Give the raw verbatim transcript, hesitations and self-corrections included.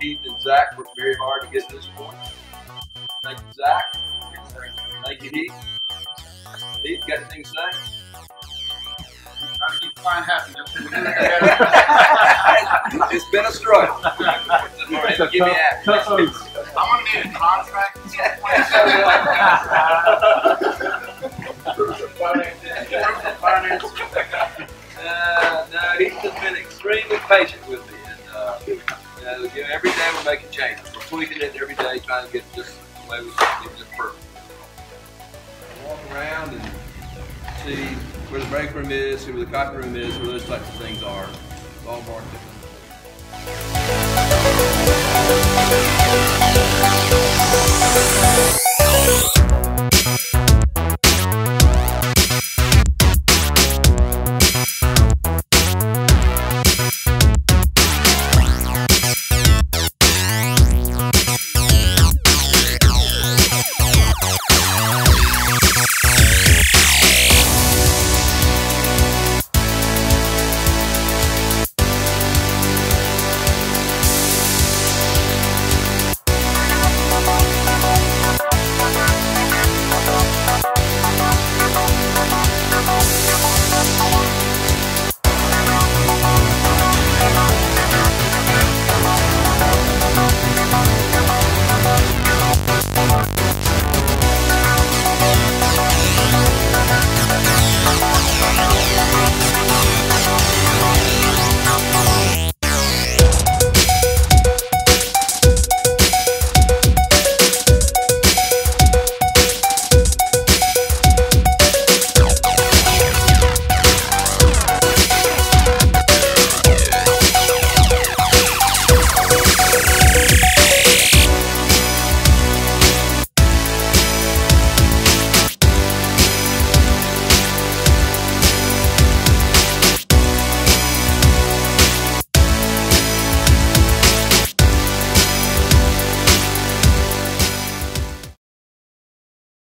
Heath and Zach worked very hard to get to this point. Thank you, Zach. Thank you, Heath. Heath, got anything to say? Trying to keep the client happy. It's been a struggle. Give me that. I'm going to need a contract. uh, no, Heath has been extremely patient with me. And, uh, you know, every day we're making changes. We're tweaking it every day, trying to get this the way we can get this perfect. Walk around and see where the break room is, see where the copy room is, where those types of things are. It's all marked.